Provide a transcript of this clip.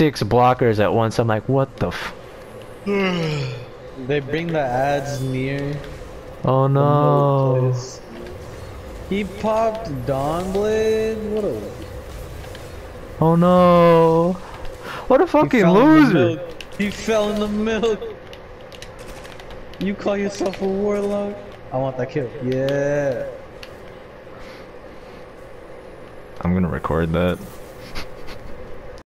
6 blockers at once. I'm like, what the f? They bring the ads near Oh the milk no. place. He popped Dawnblade? What a... Oh no. What a He fucking fell in the loser. milk. He fell in the milk. You call yourself a warlock? I want that kill. Yeah. I'm gonna record that.